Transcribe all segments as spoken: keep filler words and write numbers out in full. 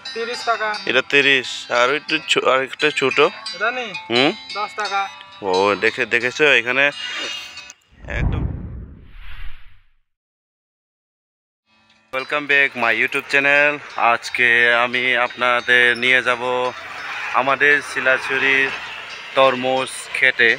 তিরিশ টাকা। এটা তিরিশ। আর একটু আর একটা ছোট এটা নি হুম দশ টাকা। ও দেখে দেখেছো এখানে একদম। Welcome back my YouTube channel. আজকে আমি আপনাদের নিয়ে যাব আমাদের শিলাছড়ির তরমুজ খেতে।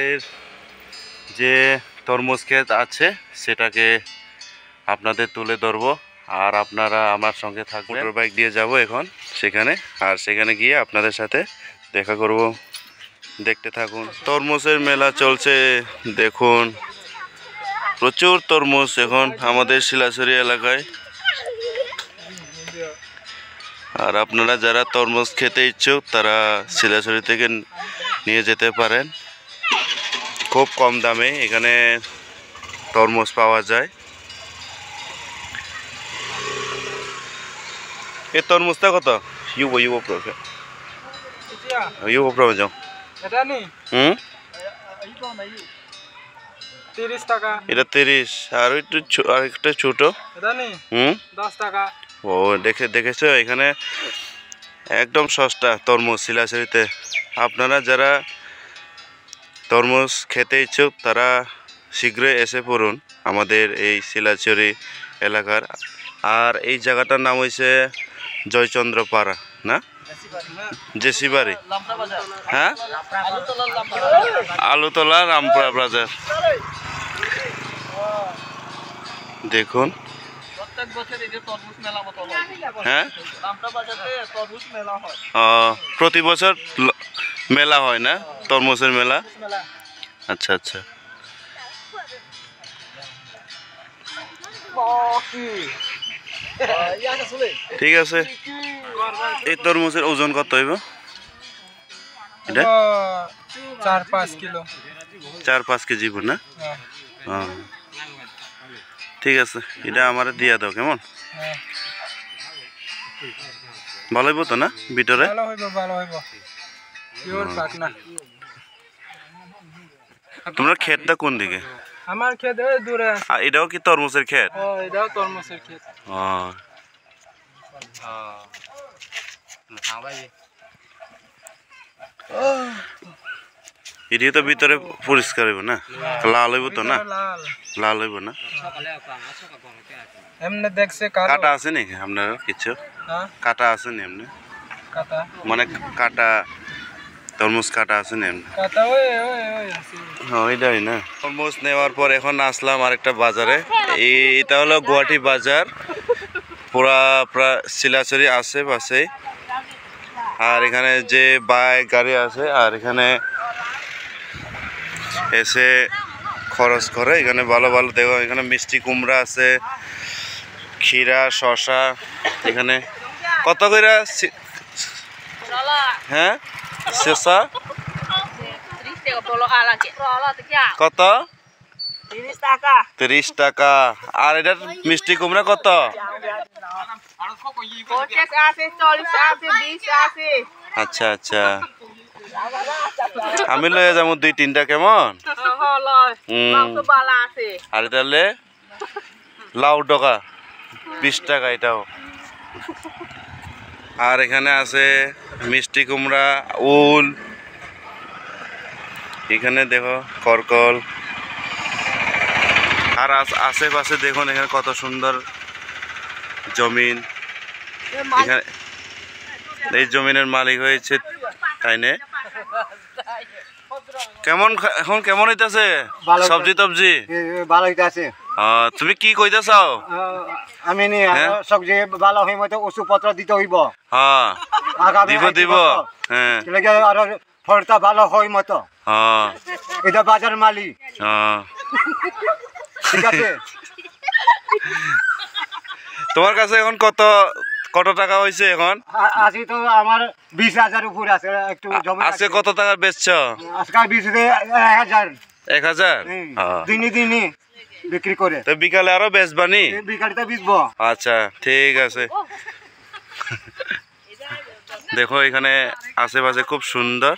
যে তরমুজ ক্ষেত আছে সেটাকে আপনাদের তুলে ধরবো, আর আপনারা আমার সঙ্গে থাকবেন। মোটর বাইক দিয়ে যাব এখন সেখানে, আর সেখানে গিয়ে আপনাদের সাথে দেখা করব। দেখতে থাকুন। তরমুজের মেলা চলছে, দেখুন প্রচুর তরমুজ এখন আমাদের শিলাছড়ি এলাকায়। আর আপনারা যারা তরমুজ খেতে ইচ্ছুক তারা শিলাছড়ি থেকে নিয়ে যেতে পারেন। খুব কম দামে এখানে তরমুজ পাওয়া যায়। এই তরমুজটা কত? ইউবো ইউবো প্রো ইউবো প্রো যাও। এটা নি হুম তিরিশ টাকা। এটা তিরিশ। আর একটু আর একটা ছোট এটা নি হুম দশ টাকা। ও দেখে দেখেছো এখানে একদম সস্তা তরমুজ শিলাছড়িতে। আপনারা যারা তরমুজ খেতে ইচ্ছুক তারা শীঘ্রই এসে পড়ুন আমাদের এই শিলাছড়ি এলাকার। আর এই জায়গাটার নাম হয়েছে জয়চন্দ্রপাড়া না জেসিবাড়ি, হ্যাঁ আলুতলা রামপুরা বাজার। দেখুন হ্যাঁ প্রতি বছর মেলা হয় না তরমুজের মেলা? আচ্ছা আচ্ছা। ঠিক আছে। এই তরমুজের ওজন কত হইব? এটা চার পাঁচ কিলো চার পাঁচ কেজি না? হ্যাঁ ঠিক আছে, এটা আমার দিয়া দাও কেমন? ভালো হইব তো না? ভিতরে ভালো হইব ভালো হইব পিওর পাকনা। তোমরা ক্ষেতটা কোন দিকে? আমার ক্ষেত ওই দূরে আছে। এটাও কি তরমুজের ক্ষেত? ও এটাও তরমুজের ক্ষেত। ও এটি তো ভিতরে পরিষ্কার হইব না? লাল হইব তো না? লাল হইব না? এমনি দেখছে কাটা আছে নাকি আপনার কিছু? কাটা আছে নি এমনি? কাটা মানে কাটা তরমুজ কাটা আছে নি এমনি? কাটা ওই ওই ওই আছে। হ্যাঁ ওইটাই না। তরমুজ নেওয়ার পর এখন আসলাম আরেকটা বাজারে। এটা হলো গুয়াহাটি বাজার, পুরা প্রায় শিলাছড়ি আশেপাশে। আর এখানে যে বাইক গাড়ি আছে আর এখানে এসে খরচ করে। এখানে ভালো ভালো দেখো, এখানে মিষ্টি কুমড়া আছে, ক্ষীরা, শসা। এখানে কত করে? হ্যাঁ শসা কত? তিরিশ টাকা। আর এটা মিষ্টি কুমড়া কত? আচ্ছা আচ্ছা, আমি লয়ে যাবো দুই তিনটা কেমন? আর এটা লাউ ডগা বিশ টাকা এটাও। আর এখানে আছে মিষ্টি কুমড়া, উল, এখানে দেখো করকল। আর আশেপাশে দেখুন এখানে কত সুন্দর জমিন। এখানে এই জমিনের মালিক হয়েছে তাই না? কেমন এখন কেমন হইতাছে সবজি টবজি? ভালো হইতাছে। তুমি কি কইতে চাও? আমি নি সবজি ভালো হই মতো ওষুধ পত্র দিতে হইব। হ্যাঁ দিব দিব। হ্যাঁ আর ফলটা ভালো হই মতো। হ্যাঁ এটা বাজার মালিক। হ্যাঁ ঠিক আছে। তোমার কাছে এখন কত কত টাকা হয়েছে এখন? আজকে তো আমার বিশ হাজার উপরে আছে। একটু জমি আছে। কত টাকা বেচছো আজকে? বিশ হাজার। এক হাজার দিনই দিনই বিক্রি করে। তো বিকালে আরো বেচবানি? বিকালে তো বেচবো। আচ্ছা ঠিক আছে। দেখো এখানে আশেপাশে খুব সুন্দর।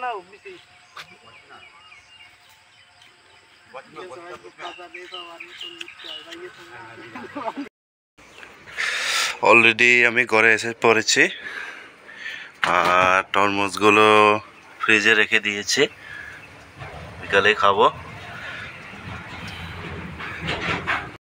অলরেডি আমি ঘরে এসে পড়েছি আর তরমুজগুলো ফ্রিজে রেখে দিয়েছি, বিকালে খাবো।